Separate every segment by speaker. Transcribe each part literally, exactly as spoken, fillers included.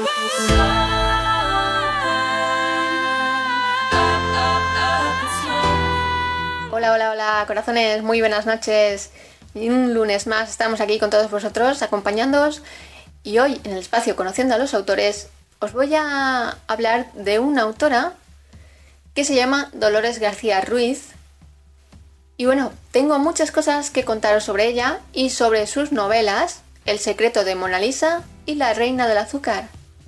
Speaker 1: Hola, hola, hola, corazones, muy buenas noches. Y un lunes más estamos aquí con todos vosotros, acompañándoos. Y hoy, en el espacio Conociendo a los Autores, os voy a hablar de una autora que se llama Dolores García Ruiz. Y bueno, tengo muchas cosas que contaros sobre ella y sobre sus novelas El secreto de Mona Lisa y La reina del azúcar.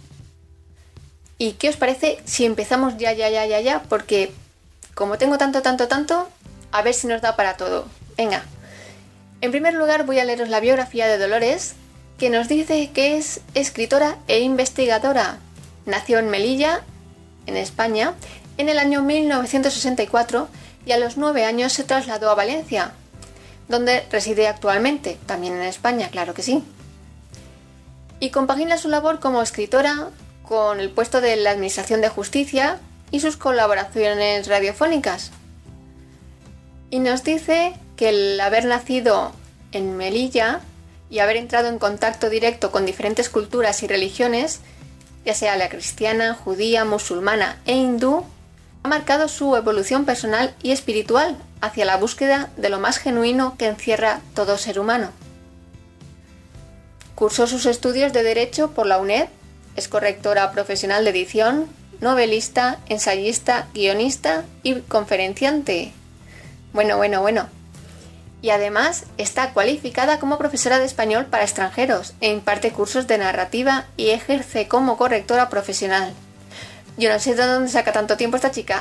Speaker 1: ¿Y qué os parece si empezamos ya, ya, ya, ya, ya? Porque como tengo tanto, tanto, tanto, a ver si nos da para todo. Venga. En primer lugar voy a leeros la biografía de Dolores, que nos dice que es escritora e investigadora. Nació en Melilla, en España, en el año mil novecientos sesenta y cuatro y a los nueve años se trasladó a Valencia, donde reside actualmente, también en España, claro que sí. Y compagina su labor como escritora con el puesto de la Administración de Justicia y sus colaboraciones radiofónicas. Y nos dice que el haber nacido en Melilla y haber entrado en contacto directo con diferentes culturas y religiones, ya sea la cristiana, judía, musulmana e hindú, ha marcado su evolución personal y espiritual hacia la búsqueda de lo más genuino que encierra todo ser humano. Cursó sus estudios de Derecho por la UNED, es correctora profesional de edición, novelista, ensayista, guionista y conferenciante. Bueno, bueno, bueno. Y además está cualificada como profesora de español para extranjeros e imparte cursos de narrativa y ejerce como correctora profesional. Yo no sé de dónde saca tanto tiempo esta chica.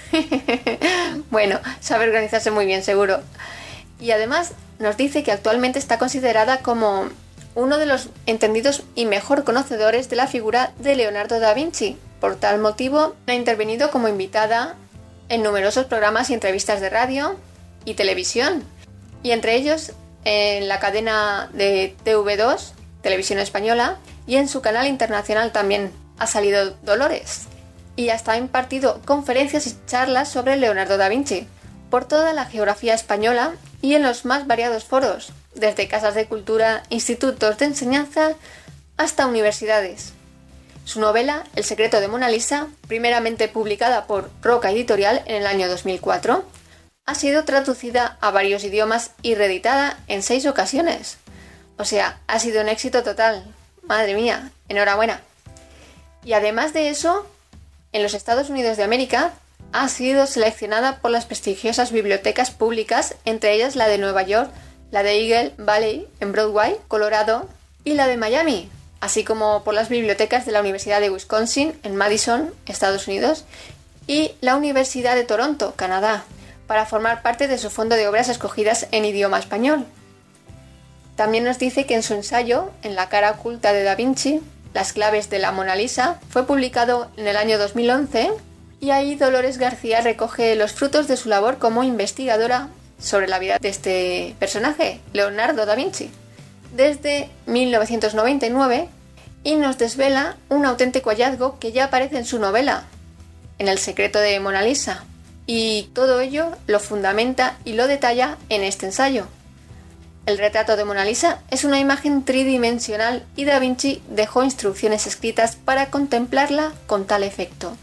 Speaker 1: Bueno, sabe organizarse muy bien, seguro. Y además nos dice que actualmente está considerada como uno de los entendidos y mejor conocedores de la figura de Leonardo da Vinci. Por tal motivo, ha intervenido como invitada en numerosos programas y entrevistas de radio y televisión, y entre ellos en la cadena de T V dos, Televisión Española, y en su canal internacional también ha salido Dolores, y hasta ha impartido conferencias y charlas sobre Leonardo da Vinci por toda la geografía española y en los más variados foros, desde casas de cultura, institutos de enseñanza hasta universidades. Su novela El secreto de Mona Lisa, primeramente publicada por Roca Editorial en el año dos mil cuatro, ha sido traducida a varios idiomas y reeditada en seis ocasiones. O sea, ha sido un éxito total. Madre mía, enhorabuena. Y además de eso, en los Estados Unidos de América ha sido seleccionada por las prestigiosas bibliotecas públicas, entre ellas la de Nueva York, la de Eagle Valley en Broadway, Colorado, y la de Miami, así como por las bibliotecas de la Universidad de Wisconsin en Madison, Estados Unidos, y la Universidad de Toronto, Canadá, para formar parte de su fondo de obras escogidas en idioma español. También nos dice que en su ensayo, En la cara oculta de Da Vinci, Las claves de la Mona Lisa, fue publicado en el año dos mil once, y ahí Dolores García recoge los frutos de su labor como investigadora sobre la vida de este personaje, Leonardo da Vinci, desde mil novecientos noventa y nueve, y nos desvela un auténtico hallazgo que ya aparece en su novela, en El secreto de Mona Lisa, y todo ello lo fundamenta y lo detalla en este ensayo. El retrato de Mona Lisa es una imagen tridimensional y Da Vinci dejó instrucciones escritas para contemplarla con tal efecto.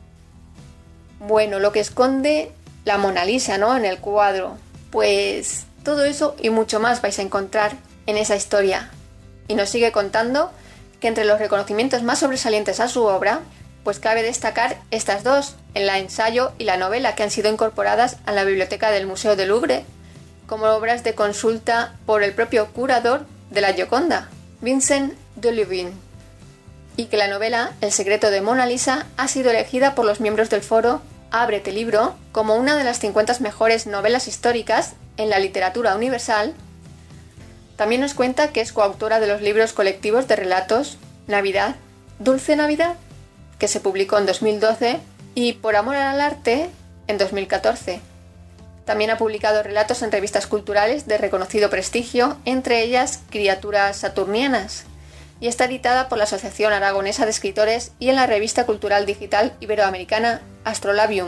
Speaker 1: Bueno, lo que esconde la Mona Lisa, ¿no?, en el cuadro, pues todo eso y mucho más vais a encontrar en esa historia. Y nos sigue contando que entre los reconocimientos más sobresalientes a su obra, pues cabe destacar estas dos, en la ensayo y la novela, que han sido incorporadas a la biblioteca del Museo del Louvre como obras de consulta por el propio curador de la Gioconda, Vincent de Luynes, y que la novela El secreto de Mona Lisa ha sido elegida por los miembros del foro Ábrete Libro como una de las cincuenta mejores novelas históricas en la literatura universal. También nos cuenta que es coautora de los libros colectivos de relatos Navidad, Dulce Navidad, que se publicó en dos mil doce, y Por amor al arte en dos mil catorce. También ha publicado relatos en revistas culturales de reconocido prestigio, entre ellas Criaturas Saturnianas, y está editada por la Asociación Aragonesa de Escritores y en la revista cultural digital iberoamericana Astrolabium.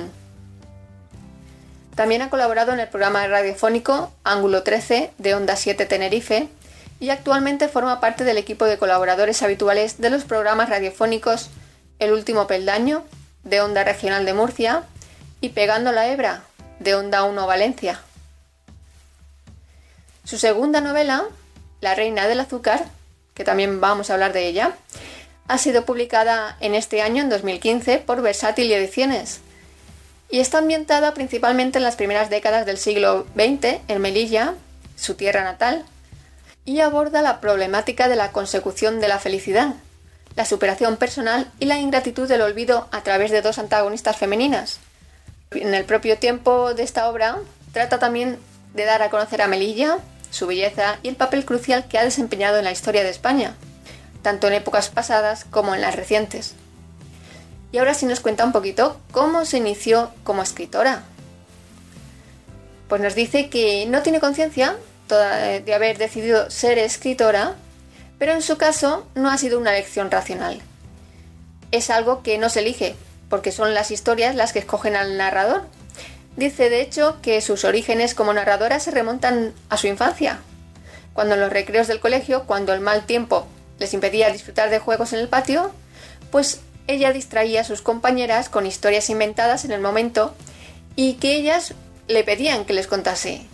Speaker 1: También ha colaborado en el programa radiofónico Ángulo trece de Onda siete Tenerife y actualmente forma parte del equipo de colaboradores habituales de los programas radiofónicos El Último Peldaño, de Onda Regional de Murcia, y Pegando la Hebra, de Onda uno Valencia. Su segunda novela, La Reina del Azúcar, que también vamos a hablar de ella, ha sido publicada en este año, en dos mil quince, por Versátil Ediciones, y está ambientada principalmente en las primeras décadas del siglo veinte en Melilla, su tierra natal, y aborda la problemática de la consecución de la felicidad, la superación personal y la ingratitud del olvido a través de dos antagonistas femeninas. En el propio tiempo de esta obra trata también de dar a conocer a Melilla, su belleza y el papel crucial que ha desempeñado en la historia de España, tanto en épocas pasadas como en las recientes. Y ahora sí nos cuenta un poquito cómo se inició como escritora. Pues nos dice que no tiene conciencia de haber decidido ser escritora, pero en su caso no ha sido una elección racional. Es algo que no se elige, porque son las historias las que escogen al narrador. Dice, de hecho, que sus orígenes como narradora se remontan a su infancia, cuando en los recreos del colegio, cuando el mal tiempo les impedía disfrutar de juegos en el patio, pues ella distraía a sus compañeras con historias inventadas en el momento y que ellas le pedían que les contase.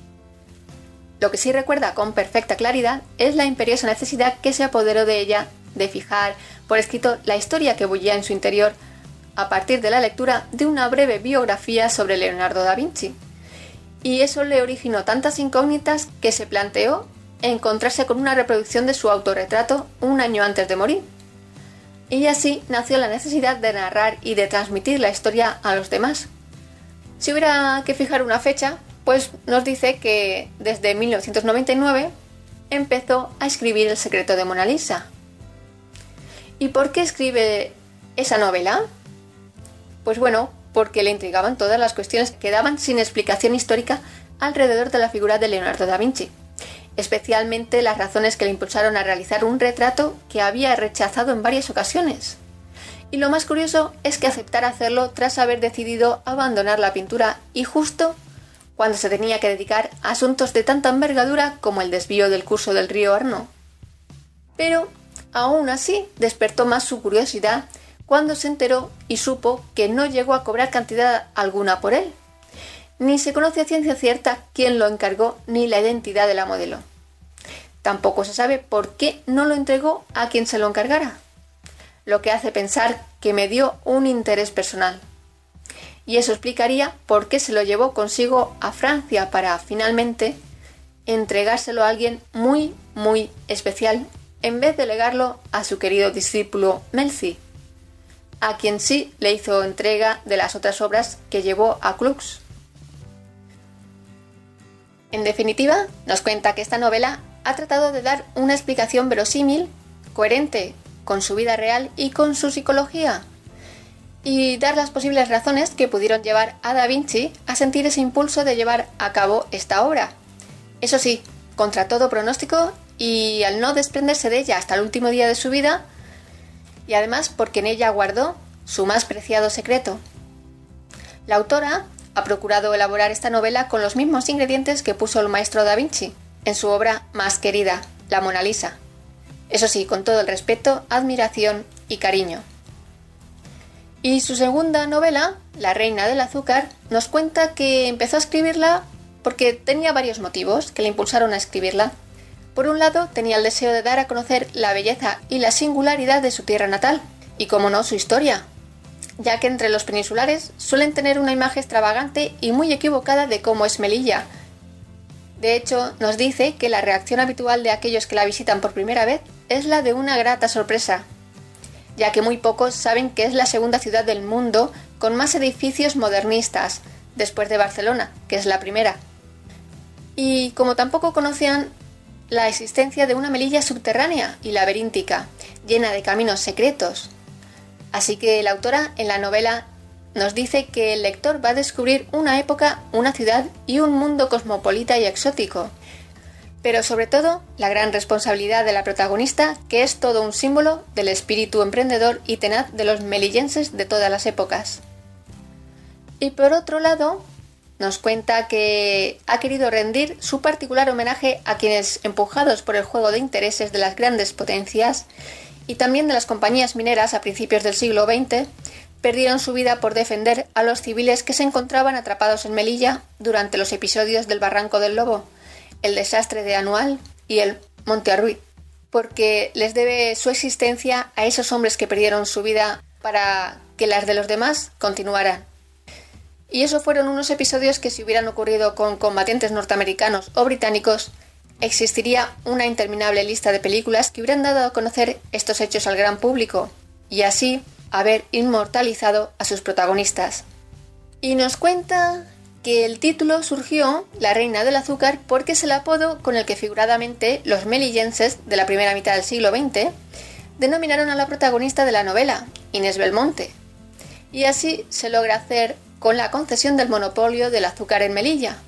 Speaker 1: Lo que sí recuerda con perfecta claridad es la imperiosa necesidad que se apoderó de ella de fijar por escrito la historia que bullía en su interior a partir de la lectura de una breve biografía sobre Leonardo da Vinci. Y eso le originó tantas incógnitas que se planteó encontrarse con una reproducción de su autorretrato un año antes de morir. Y así nació la necesidad de narrar y de transmitir la historia a los demás. Si hubiera que fijar una fecha, pues nos dice que desde mil novecientos noventa y nueve empezó a escribir El secreto de Mona Lisa. ¿Y por qué escribe esa novela? Pues bueno, porque le intrigaban todas las cuestiones que quedaban sin explicación histórica alrededor de la figura de Leonardo da Vinci, especialmente las razones que le impulsaron a realizar un retrato que había rechazado en varias ocasiones. Y lo más curioso es que aceptara hacerlo tras haber decidido abandonar la pintura y justo cuando se tenía que dedicar a asuntos de tanta envergadura como el desvío del curso del río Arno. Pero, aún así, despertó más su curiosidad cuando se enteró y supo que no llegó a cobrar cantidad alguna por él. Ni se conoce a ciencia cierta quién lo encargó ni la identidad de la modelo. Tampoco se sabe por qué no lo entregó a quien se lo encargara, lo que hace pensar que me dio un interés personal. Y eso explicaría por qué se lo llevó consigo a Francia para, finalmente, entregárselo a alguien muy, muy especial, en vez de legarlo a su querido discípulo Melzi, a quien sí le hizo entrega de las otras obras que llevó a Clux. En definitiva, nos cuenta que esta novela ha tratado de dar una explicación verosímil, coherente con su vida real y con su psicología, y dar las posibles razones que pudieron llevar a Da Vinci a sentir ese impulso de llevar a cabo esta obra. Eso sí, contra todo pronóstico y al no desprenderse de ella hasta el último día de su vida, y además porque en ella guardó su más preciado secreto. La autora ha procurado elaborar esta novela con los mismos ingredientes que puso el maestro Da Vinci en su obra más querida, la Mona Lisa. Eso sí, con todo el respeto, admiración y cariño. Y su segunda novela, La Reina del Azúcar, nos cuenta que empezó a escribirla porque tenía varios motivos que le impulsaron a escribirla. Por un lado, tenía el deseo de dar a conocer la belleza y la singularidad de su tierra natal, y como no, su historia, ya que entre los peninsulares suelen tener una imagen extravagante y muy equivocada de cómo es Melilla. De hecho, nos dice que la reacción habitual de aquellos que la visitan por primera vez es la de una grata sorpresa, ya que muy pocos saben que es la segunda ciudad del mundo con más edificios modernistas, después de Barcelona, que es la primera. Y como tampoco conocían la existencia de una Melilla subterránea y laberíntica, llena de caminos secretos. Así que la autora en la novela nos dice que el lector va a descubrir una época, una ciudad y un mundo cosmopolita y exótico, pero sobre todo la gran responsabilidad de la protagonista, que es todo un símbolo del espíritu emprendedor y tenaz de los melillenses de todas las épocas. Y por otro lado, nos cuenta que ha querido rendir su particular homenaje a quienes, empujados por el juego de intereses de las grandes potencias y también de las compañías mineras a principios del siglo veinte, perdieron su vida por defender a los civiles que se encontraban atrapados en Melilla durante los episodios del Barranco del Lobo, el desastre de Anual y el Monte Arruy, porque les debe su existencia a esos hombres que perdieron su vida para que las de los demás continuaran. Y eso fueron unos episodios que, si hubieran ocurrido con combatientes norteamericanos o británicos, existiría una interminable lista de películas que hubieran dado a conocer estos hechos al gran público y así haber inmortalizado a sus protagonistas. Y nos cuenta que el título surgió, La Reina del Azúcar, porque es el apodo con el que figuradamente los melillenses de la primera mitad del siglo veinte denominaron a la protagonista de la novela, Inés Belmonte, y así se logra hacer con la concesión del monopolio del azúcar en Melilla.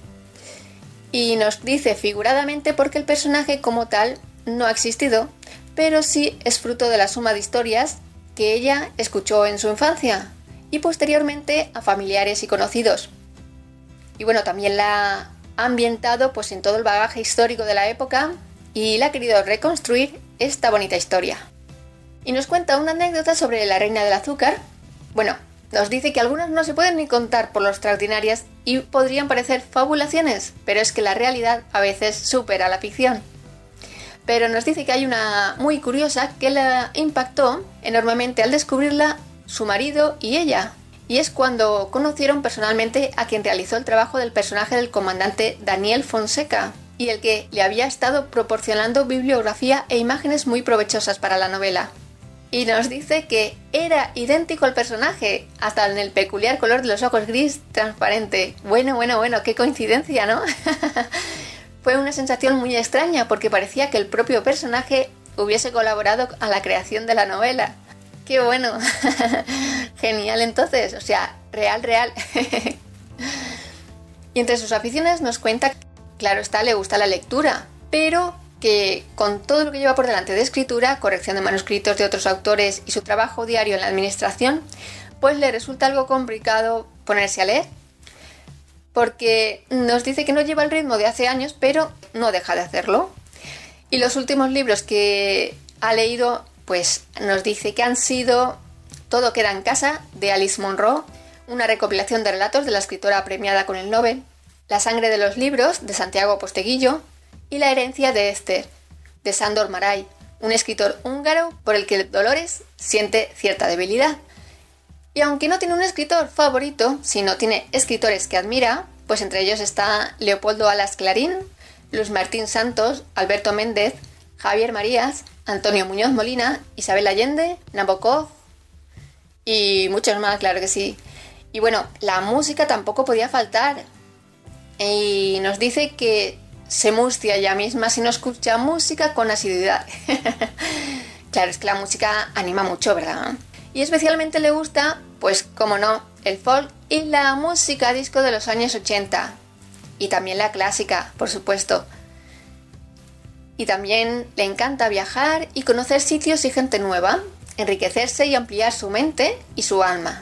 Speaker 1: Y nos dice figuradamente porque el personaje como tal no ha existido, pero sí es fruto de la suma de historias que ella escuchó en su infancia y posteriormente a familiares y conocidos. Y bueno, también la ha ambientado pues en todo el bagaje histórico de la época y la ha querido reconstruir esta bonita historia. Y nos cuenta una anécdota sobre la Reina del Azúcar. Bueno, nos dice que algunas no se pueden ni contar por lo extraordinarias y podrían parecer fabulaciones, pero es que la realidad a veces supera la ficción. Pero nos dice que hay una muy curiosa que la impactó enormemente al descubrirla su marido y ella. Y es cuando conocieron personalmente a quien realizó el trabajo del personaje del comandante Daniel Fonseca y el que le había estado proporcionando bibliografía e imágenes muy provechosas para la novela. Y nos dice que era idéntico al personaje, hasta en el peculiar color de los ojos gris transparente. Bueno, bueno, bueno, qué coincidencia, ¿no? Fue una sensación muy extraña porque parecía que el propio personaje hubiese colaborado a la creación de la novela. ¡Qué bueno! Genial entonces, o sea, real, real. Y entre sus aficiones nos cuenta, claro está, le gusta la lectura, pero que con todo lo que lleva por delante de escritura, corrección de manuscritos de otros autores y su trabajo diario en la administración, pues le resulta algo complicado ponerse a leer, porque nos dice que no lleva el ritmo de hace años, pero no deja de hacerlo. Y los últimos libros que ha leído, pues nos dice que han sido Todo queda en casa, de Alice Munro, una recopilación de relatos de la escritora premiada con el Nobel, La sangre de los libros, de Santiago Posteguillo, y La herencia de Esther, de Sándor Márai, un escritor húngaro por el que Dolores siente cierta debilidad. Y aunque no tiene un escritor favorito, sino tiene escritores que admira, pues entre ellos está Leopoldo Alas Clarín, Luz Martín Santos, Alberto Méndez, Javier Marías, Antonio Muñoz Molina, Isabel Allende, Nabokov y muchos más, claro que sí. Y bueno, la música tampoco podía faltar. Y nos dice que se mustia ella misma si no escucha música con asiduidad. Claro, es que la música anima mucho, ¿verdad? Y especialmente le gusta, pues como no, el folk y la música disco de los años ochenta. Y también la clásica, por supuesto. Y también le encanta viajar y conocer sitios y gente nueva, enriquecerse y ampliar su mente y su alma.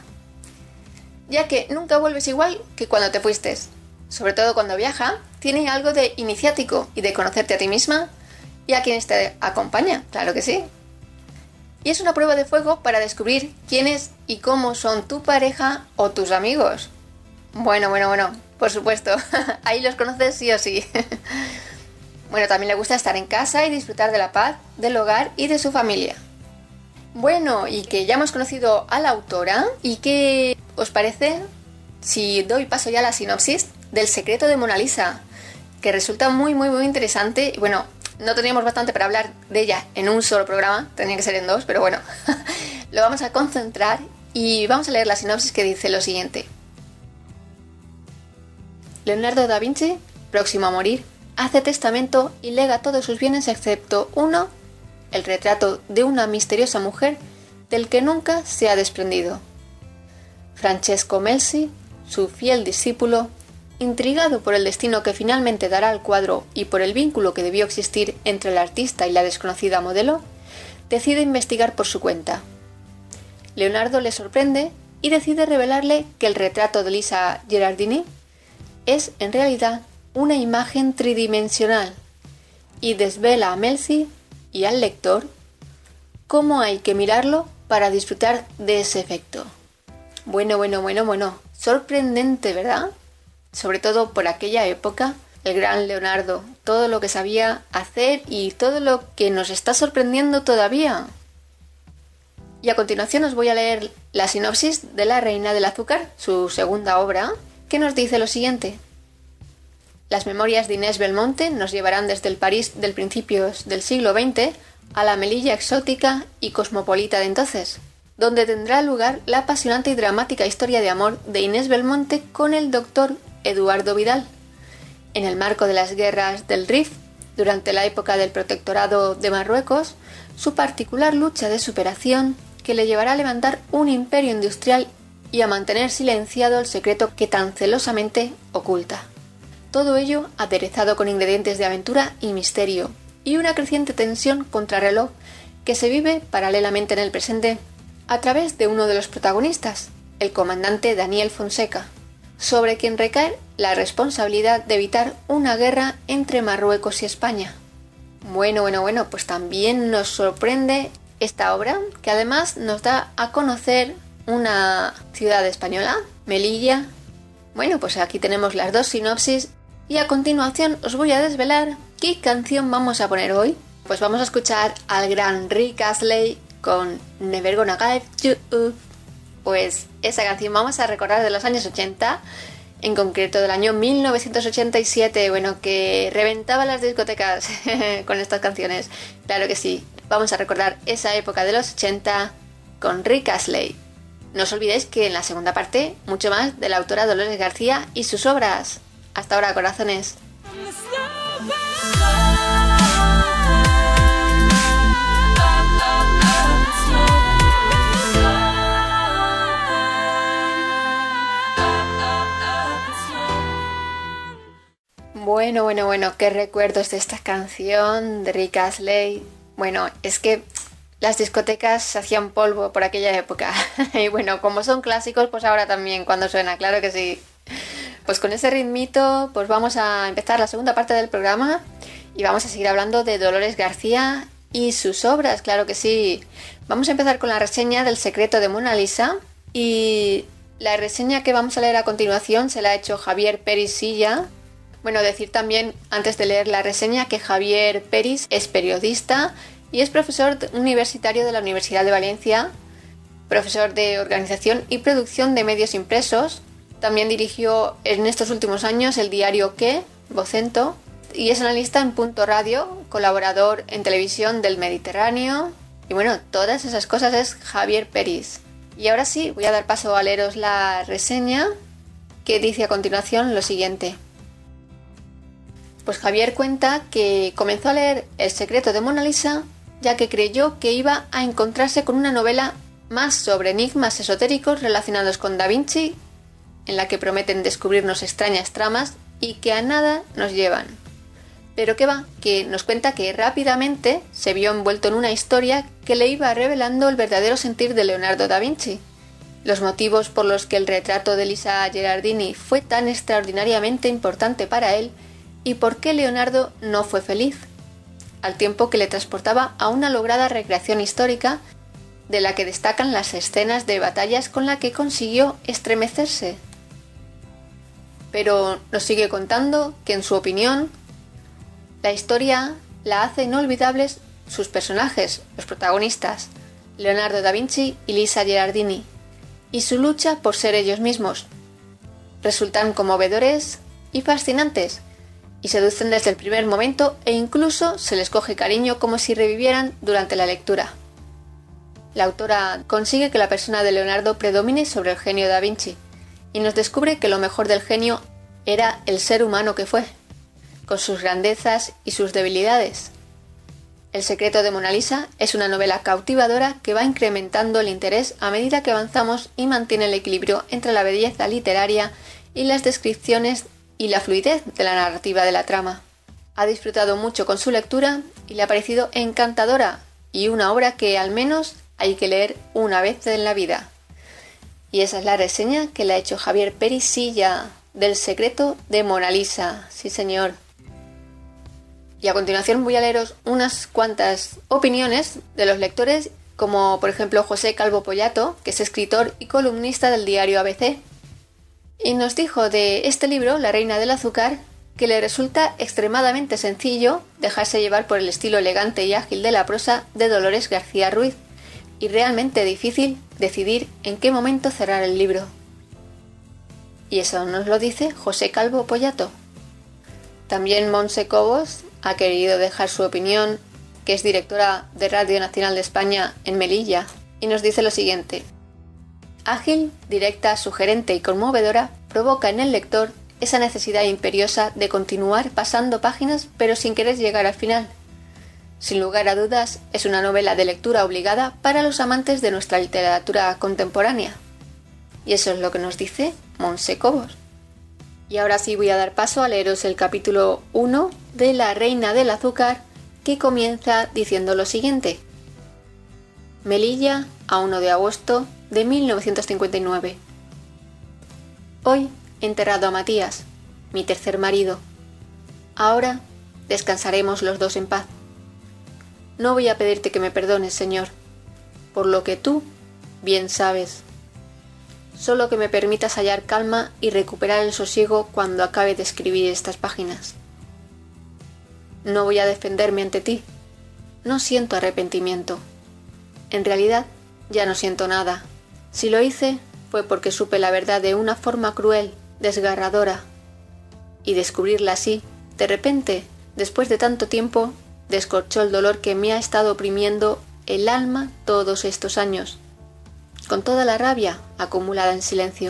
Speaker 1: Ya que nunca vuelves igual que cuando te fuiste. Sobre todo cuando viaja, tiene algo de iniciático y de conocerte a ti misma y a quienes te acompaña, claro que sí. Y es una prueba de fuego para descubrir quiénes y cómo son tu pareja o tus amigos. Bueno, bueno, bueno, por supuesto, ahí los conoces sí o sí. Bueno, también le gusta estar en casa y disfrutar de la paz, del hogar y de su familia. Bueno, y que ya hemos conocido a la autora, ¿y qué os parece si doy paso ya a la sinopsis del secreto de Mona Lisa? Que resulta muy, muy, muy interesante. Y bueno, no teníamos bastante para hablar de ella en un solo programa, tenía que ser en dos, pero bueno, lo vamos a concentrar y vamos a leer la sinopsis que dice lo siguiente. Leonardo da Vinci, próximo a morir, hace testamento y lega todos sus bienes excepto uno, el retrato de una misteriosa mujer del que nunca se ha desprendido. Francesco Melzi, su fiel discípulo, intrigado por el destino que finalmente dará al cuadro y por el vínculo que debió existir entre el artista y la desconocida modelo, decide investigar por su cuenta. Leonardo le sorprende y decide revelarle que el retrato de Lisa Gherardini es en realidad una imagen tridimensional y desvela a Melzi y al lector cómo hay que mirarlo para disfrutar de ese efecto. Bueno, bueno, bueno, bueno, sorprendente, ¿verdad? Sobre todo por aquella época, el gran Leonardo, todo lo que sabía hacer y todo lo que nos está sorprendiendo todavía. Y a continuación os voy a leer la sinopsis de La Reina del Azúcar, su segunda obra, que nos dice lo siguiente. Las memorias de Inés Belmonte nos llevarán desde el París del principios del siglo veinte a la Melilla exótica y cosmopolita de entonces, donde tendrá lugar la apasionante y dramática historia de amor de Inés Belmonte con el doctor Eduardo Vidal. En el marco de las guerras del Rif, durante la época del protectorado de Marruecos, su particular lucha de superación que le llevará a levantar un imperio industrial y a mantener silenciado el secreto que tan celosamente oculta. Todo ello aderezado con ingredientes de aventura y misterio, y una creciente tensión contrarreloj que se vive paralelamente en el presente a través de uno de los protagonistas, el comandante Daniel Fonseca, sobre quien recae la responsabilidad de evitar una guerra entre Marruecos y España. Bueno, bueno, bueno, pues también nos sorprende esta obra, que además nos da a conocer una ciudad española, Melilla. Bueno, pues aquí tenemos las dos sinopsis y a continuación os voy a desvelar qué canción vamos a poner hoy. Pues vamos a escuchar al gran Rick Astley con Never Gonna Give You Up. Pues esa canción vamos a recordar de los años ochenta, en concreto del año mil novecientos ochenta y siete, bueno, que reventaba las discotecas con estas canciones. Claro que sí, vamos a recordar esa época de los ochenta con Rick Astley. No os olvidéis que en la segunda parte, mucho más de la autora Dolores García y sus obras. Hasta ahora, corazones. Bueno, bueno, bueno, qué recuerdos de esta canción de Rick Astley. Bueno, es que las discotecas se hacían polvo por aquella época. Y bueno, como son clásicos, pues ahora también cuando suena, claro que sí. Pues con ese ritmito, pues vamos a empezar la segunda parte del programa y vamos a seguir hablando de Dolores García y sus obras, claro que sí. Vamos a empezar con la reseña del Secreto de Mona Lisa y la reseña que vamos a leer a continuación se la ha hecho Javier Peris Silla. Bueno, decir también, antes de leer la reseña, que Javier Peris es periodista y es profesor universitario de la Universidad de Valencia, profesor de Organización y Producción de Medios Impresos. También dirigió en estos últimos años el diario ¿Qué?, Vocento, y es analista en Punto Radio, colaborador en televisión del Mediterráneo. Y bueno, todas esas cosas es Javier Peris. Y ahora sí, voy a dar paso a leeros la reseña, que dice a continuación lo siguiente. Pues Javier cuenta que comenzó a leer El secreto de Mona Lisa ya que creyó que iba a encontrarse con una novela más sobre enigmas esotéricos relacionados con Da Vinci, en la que prometen descubrirnos extrañas tramas y que a nada nos llevan. Pero qué va, que nos cuenta que rápidamente se vio envuelto en una historia que le iba revelando el verdadero sentir de Leonardo da Vinci, los motivos por los que el retrato de Lisa Gherardini fue tan extraordinariamente importante para él y por qué Leonardo no fue feliz, al tiempo que le transportaba a una lograda recreación histórica de la que destacan las escenas de batallas con la que consiguió estremecerse. Pero nos sigue contando que, en su opinión, la historia la hace inolvidables sus personajes, los protagonistas, Leonardo da Vinci y Lisa Gherardini, y su lucha por ser ellos mismos. Resultan conmovedores y fascinantes, y seducen desde el primer momento e incluso se les coge cariño como si revivieran durante la lectura. La autora consigue que la persona de Leonardo predomine sobre el genio de Da Vinci y nos descubre que lo mejor del genio era el ser humano que fue, con sus grandezas y sus debilidades. El secreto de Mona Lisa es una novela cautivadora que va incrementando el interés a medida que avanzamos y mantiene el equilibrio entre la belleza literaria y las descripciones y la fluidez de la narrativa de la trama. Ha disfrutado mucho con su lectura y le ha parecido encantadora y una obra que al menos hay que leer una vez en la vida. Y esa es la reseña que le ha hecho Javier Peris Silla del secreto de Mona Lisa. Sí, señor. Y a continuación voy a leeros unas cuantas opiniones de los lectores, como por ejemplo José Calvo Pollato, que es escritor y columnista del diario A B C. Y nos dijo de este libro, La reina del azúcar, que le resulta extremadamente sencillo dejarse llevar por el estilo elegante y ágil de la prosa de Dolores García Ruiz, y realmente difícil decidir en qué momento cerrar el libro. Y eso nos lo dice José Calvo Pollato. También Montse Cobos ha querido dejar su opinión, que es directora de Radio Nacional de España en Melilla, y nos dice lo siguiente. Ágil, directa, sugerente y conmovedora, provoca en el lector esa necesidad imperiosa de continuar pasando páginas pero sin querer llegar al final. Sin lugar a dudas, es una novela de lectura obligada para los amantes de nuestra literatura contemporánea. Y eso es lo que nos dice Montse Cobos. Y ahora sí voy a dar paso a leeros el capítulo uno de La reina del azúcar, que comienza diciendo lo siguiente. Melilla, a uno de agosto de mil novecientos cincuenta y nueve. Hoy he enterrado a Matías, mi tercer marido. Ahora descansaremos los dos en paz. No voy a pedirte que me perdones, Señor, por lo que tú bien sabes. Solo que me permitas hallar calma y recuperar el sosiego cuando acabe de escribir estas páginas. No voy a defenderme ante ti. No siento arrepentimiento. En realidad, ya no siento nada. Si lo hice, fue porque supe la verdad de una forma cruel, desgarradora. Y descubrirla así, de repente, después de tanto tiempo, descorchó el dolor que me ha estado oprimiendo el alma todos estos años, con toda la rabia acumulada en silencio.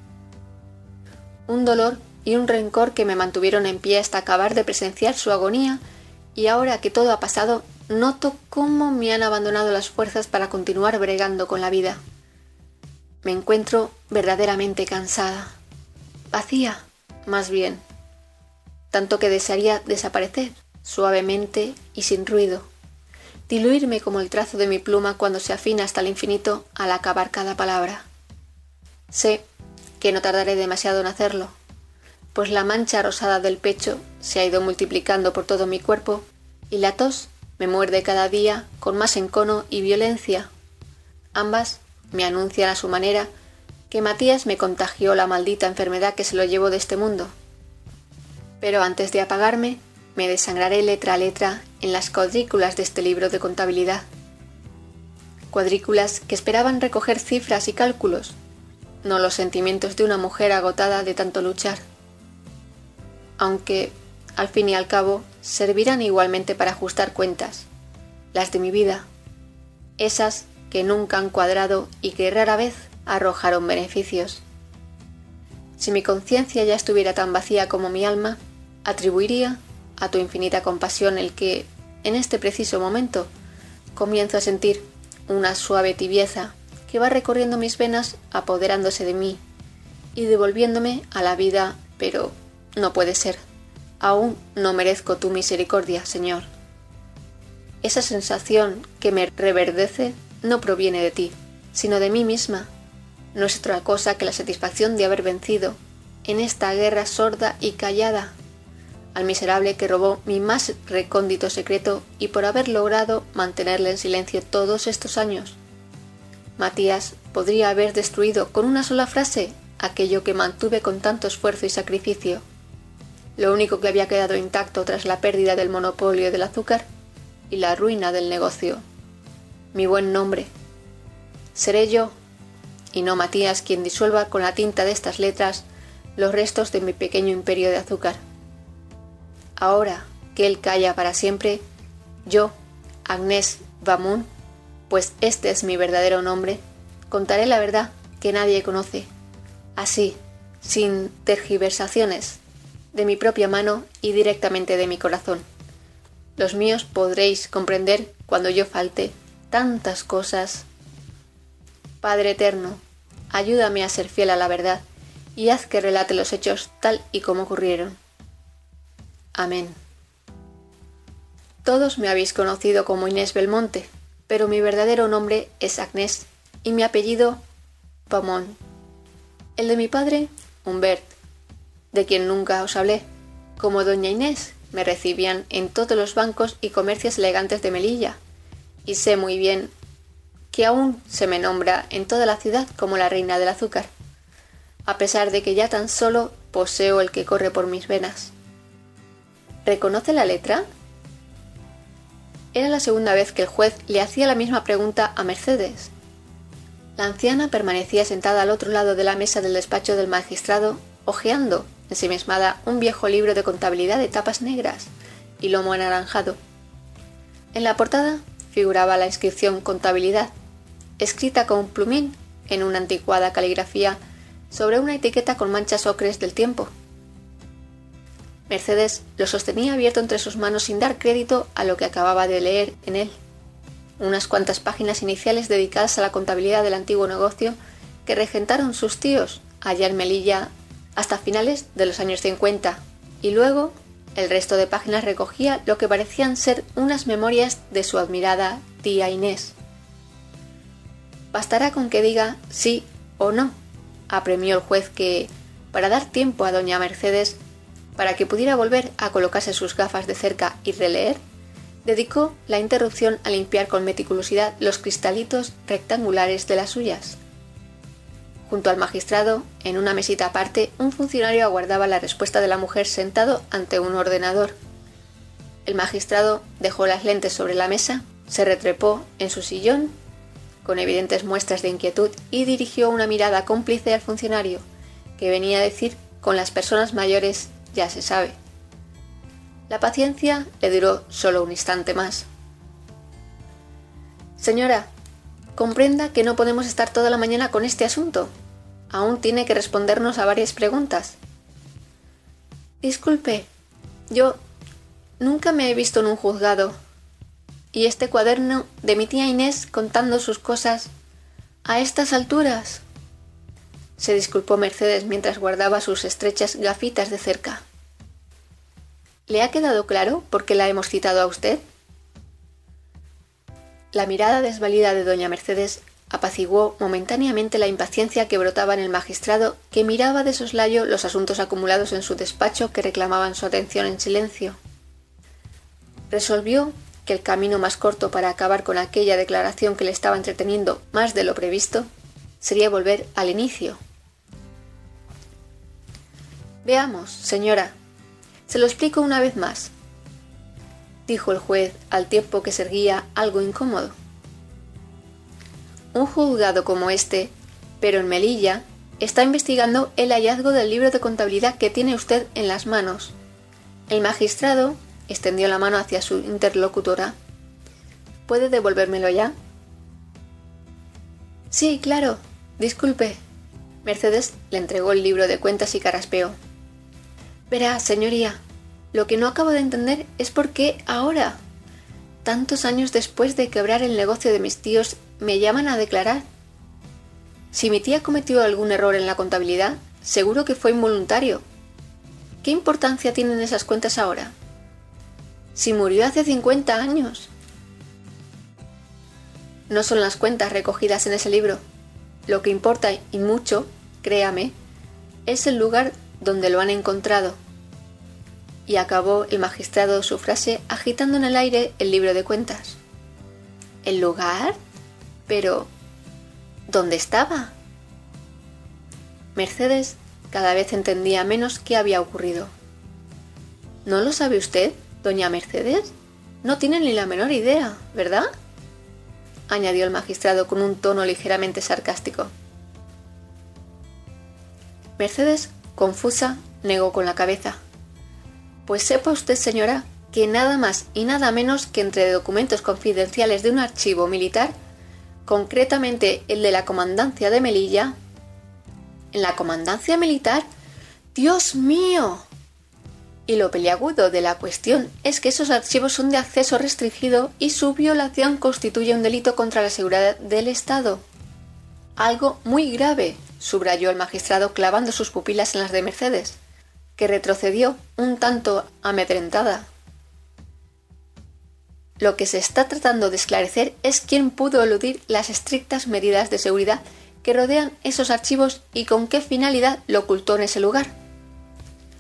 Speaker 1: Un dolor y un rencor que me mantuvieron en pie hasta acabar de presenciar su agonía, y ahora que todo ha pasado, noto cómo me han abandonado las fuerzas para continuar bregando con la vida. Me encuentro verdaderamente cansada, vacía, más bien, tanto que desearía desaparecer, suavemente y sin ruido, diluirme como el trazo de mi pluma cuando se afina hasta el infinito al acabar cada palabra. Sé que no tardaré demasiado en hacerlo, pues la mancha rosada del pecho se ha ido multiplicando por todo mi cuerpo y la tos me muerde cada día con más encono y violencia. Ambas me anuncian a su manera que Matías me contagió la maldita enfermedad que se lo llevó de este mundo. Pero antes de apagarme, me desangraré letra a letra en las cuadrículas de este libro de contabilidad. Cuadrículas que esperaban recoger cifras y cálculos, no los sentimientos de una mujer agotada de tanto luchar. Aunque, al fin y al cabo, servirán igualmente para ajustar cuentas, las de mi vida, esas que nunca han cuadrado y que rara vez arrojaron beneficios. Si mi conciencia ya estuviera tan vacía como mi alma, atribuiría a tu infinita compasión el que, en este preciso momento, comienzo a sentir una suave tibieza que va recorriendo mis venas, apoderándose de mí y devolviéndome a la vida, pero no puede ser. Aún no merezco tu misericordia, Señor. Esa sensación que me reverdece no proviene de ti, sino de mí misma. No es otra cosa que la satisfacción de haber vencido, en esta guerra sorda y callada, al miserable que robó mi más recóndito secreto y por haber logrado mantenerle en silencio todos estos años. Matías podría haber destruido con una sola frase aquello que mantuve con tanto esfuerzo y sacrificio. Lo único que había quedado intacto tras la pérdida del monopolio del azúcar y la ruina del negocio. Mi buen nombre. Seré yo, y no Matías, quien disuelva con la tinta de estas letras los restos de mi pequeño imperio de azúcar. Ahora que él calla para siempre, yo, Agnès Vamun, pues este es mi verdadero nombre, contaré la verdad que nadie conoce, así, sin tergiversaciones, de mi propia mano y directamente de mi corazón. Los míos podréis comprender cuando yo falte tantas cosas. Padre eterno, ayúdame a ser fiel a la verdad y haz que relate los hechos tal y como ocurrieron. Amén. Todos me habéis conocido como Inés Belmonte, pero mi verdadero nombre es Agnès y mi apellido Vaumont. El de mi padre, Humbert. de quien nunca os hablé, como doña Inés, me recibían en todos los bancos y comercios elegantes de Melilla, y sé muy bien que aún se me nombra en toda la ciudad como la reina del azúcar, a pesar de que ya tan solo poseo el que corre por mis venas. ¿Reconoce la letra? Era la segunda vez que el juez le hacía la misma pregunta a Mercedes. La anciana permanecía sentada al otro lado de la mesa del despacho del magistrado, hojeando, ensimismada, un viejo libro de contabilidad de tapas negras y lomo anaranjado. En la portada figuraba la inscripción Contabilidad, escrita con un plumín en una anticuada caligrafía sobre una etiqueta con manchas ocres del tiempo. Mercedes lo sostenía abierto entre sus manos sin dar crédito a lo que acababa de leer en él. Unas cuantas páginas iniciales dedicadas a la contabilidad del antiguo negocio que regentaron sus tíos allá en Melilla hasta finales de los años cincuenta, y luego el resto de páginas recogía lo que parecían ser unas memorias de su admirada tía Inés. Bastará con que diga sí o no, apremió el juez que, para dar tiempo a doña Mercedes, para que pudiera volver a colocarse sus gafas de cerca y releer, dedicó la interrupción a limpiar con meticulosidad los cristalitos rectangulares de las suyas. Junto al magistrado, en una mesita aparte, un funcionario aguardaba la respuesta de la mujer sentado ante un ordenador. El magistrado dejó las lentes sobre la mesa, se retrepó en su sillón, con evidentes muestras de inquietud, y dirigió una mirada cómplice al funcionario, que venía a decir: con las personas mayores ya se sabe. La paciencia le duró solo un instante más. Señora, comprenda que no podemos estar toda la mañana con este asunto. Aún tiene que respondernos a varias preguntas. Disculpe, yo nunca me he visto en un juzgado. Y este cuaderno de mi tía Inés contando sus cosas a estas alturas. Se disculpó Mercedes mientras guardaba sus estrechas gafitas de cerca. ¿Le ha quedado claro por qué la hemos citado a usted? La mirada desvalida de doña Mercedes apaciguó momentáneamente la impaciencia que brotaba en el magistrado, que miraba de soslayo los asuntos acumulados en su despacho que reclamaban su atención en silencio. Resolvió que el camino más corto para acabar con aquella declaración que le estaba entreteniendo más de lo previsto sería volver al inicio. Veamos, señora, se lo explico una vez más, dijo el juez al tiempo que se erguía algo incómodo. Un juzgado como este, pero en Melilla, está investigando el hallazgo del libro de contabilidad que tiene usted en las manos. El magistrado extendió la mano hacia su interlocutora. ¿Puede devolvérmelo ya? Sí, claro. Disculpe. Mercedes le entregó el libro de cuentas y carraspeó. Verá, señoría, lo que no acabo de entender es por qué ahora, tantos años después de quebrar el negocio de mis tíos, me llaman a declarar. Si mi tía cometió algún error en la contabilidad, seguro que fue involuntario. ¿Qué importancia tienen esas cuentas ahora? Si murió hace cincuenta años. No son las cuentas recogidas en ese libro. Lo que importa, y mucho, créame, es el lugar donde lo han encontrado. Y acabó el magistrado su frase agitando en el aire el libro de cuentas. ¿El lugar? Pero, ¿dónde estaba? Mercedes cada vez entendía menos qué había ocurrido. ¿No lo sabe usted, doña Mercedes? No tiene ni la menor idea, ¿verdad?, añadió el magistrado con un tono ligeramente sarcástico. Mercedes, confusa, negó con la cabeza. Pues sepa usted, señora, que nada más y nada menos que entre documentos confidenciales de un archivo militar, concretamente el de la comandancia de Melilla. ¿En la comandancia militar? ¡Dios mío! Y lo peliagudo de la cuestión es que esos archivos son de acceso restringido y su violación constituye un delito contra la seguridad del Estado. Algo muy grave, subrayó el magistrado clavando sus pupilas en las de Mercedes, que retrocedió un tanto amedrentada. Lo que se está tratando de esclarecer es quién pudo eludir las estrictas medidas de seguridad que rodean esos archivos y con qué finalidad lo ocultó en ese lugar.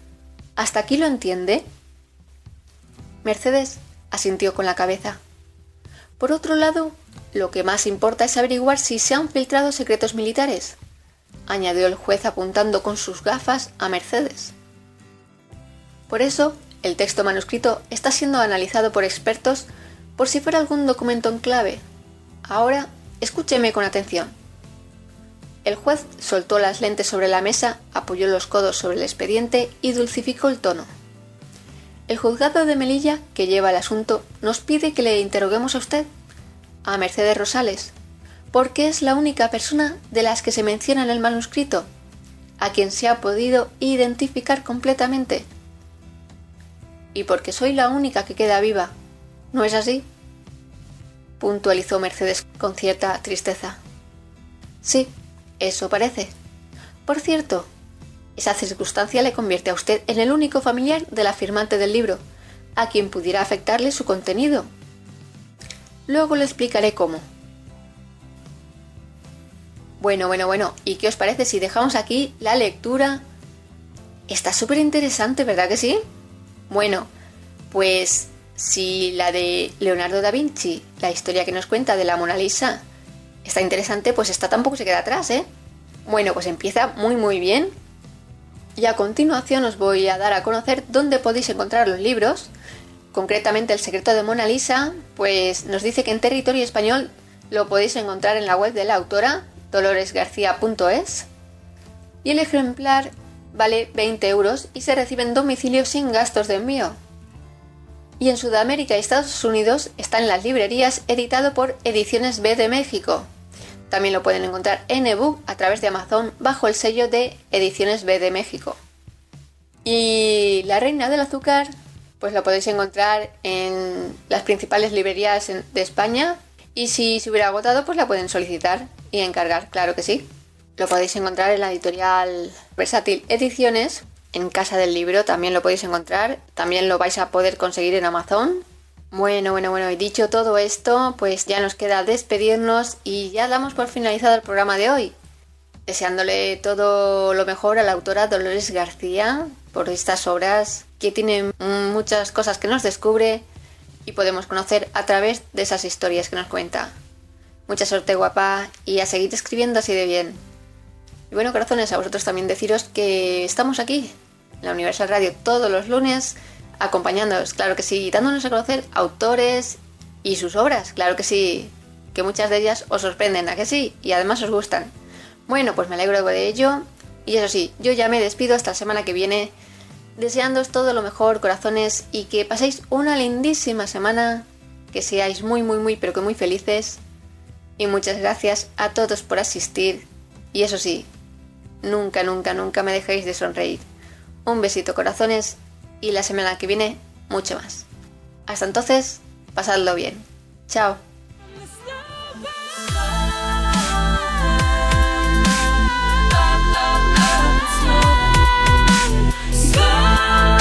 Speaker 1: ¿Hasta aquí lo entiende? Mercedes asintió con la cabeza. Por otro lado, lo que más importa es averiguar si se han filtrado secretos militares, añadió el juez apuntando con sus gafas a Mercedes. Por eso, el texto manuscrito está siendo analizado por expertos por si fuera algún documento en clave. Ahora, escúcheme con atención. El juez soltó las lentes sobre la mesa, apoyó los codos sobre el expediente y dulcificó el tono. El juzgado de Melilla, que lleva el asunto, nos pide que le interroguemos a usted, a Mercedes Rosales, porque es la única persona de las que se menciona en el manuscrito, a quien se ha podido identificar completamente. Y porque soy la única que queda viva, ¿no es así?, puntualizó Mercedes con cierta tristeza. Sí, eso parece. Por cierto, esa circunstancia le convierte a usted en el único familiar de la firmante del libro, a quien pudiera afectarle su contenido. Luego le explicaré cómo. Bueno, bueno, bueno, ¿y qué os parece si dejamos aquí la lectura? Está súper interesante, ¿verdad que sí? Bueno, pues si la de Leonardo da Vinci, la historia que nos cuenta de la Mona Lisa, está interesante, pues esta tampoco se queda atrás, ¿eh? Bueno, pues empieza muy muy bien. Y a continuación os voy a dar a conocer dónde podéis encontrar los libros. Concretamente El secreto de Mona Lisa, pues nos dice que en territorio español lo podéis encontrar en la web de la autora, dolores garcía punto es. Y el ejemplar vale veinte euros y se recibe en domicilio sin gastos de envío. Y en Sudamérica y Estados Unidos está en las librerías, editado por Ediciones B de México. También lo pueden encontrar en ebook a través de Amazon bajo el sello de Ediciones B de México. Y La Reina del Azúcar, pues lo podéis encontrar en las principales librerías de España, y si se hubiera agotado, pues la pueden solicitar y encargar, claro que sí. Lo podéis encontrar en la editorial Versátil Ediciones, en Casa del Libro también lo podéis encontrar, también lo vais a poder conseguir en Amazon. Bueno, bueno, bueno, y dicho todo esto, pues ya nos queda despedirnos y ya damos por finalizado el programa de hoy. Deseándole todo lo mejor a la autora Dolores García por estas obras que tienen muchas cosas que nos descubre y podemos conocer a través de esas historias que nos cuenta. Mucha suerte, guapa, y a seguir escribiendo así de bien. Y bueno, corazones, a vosotros también deciros que estamos aquí, en la Universal Radio, todos los lunes, acompañándoos, claro que sí, dándonos a conocer autores y sus obras, claro que sí, que muchas de ellas os sorprenden, ¿a que sí? Y además os gustan. Bueno, pues me alegro de ello, y eso sí, yo ya me despido hasta la semana que viene, deseándoos todo lo mejor, corazones, y que paséis una lindísima semana, que seáis muy, muy, muy, pero que muy felices, y muchas gracias a todos por asistir, y eso sí, nunca, nunca, nunca me dejéis de sonreír. Un besito, corazones, y la semana que viene mucho más. Hasta entonces, pasadlo bien. Chao.
Speaker 2: Bye.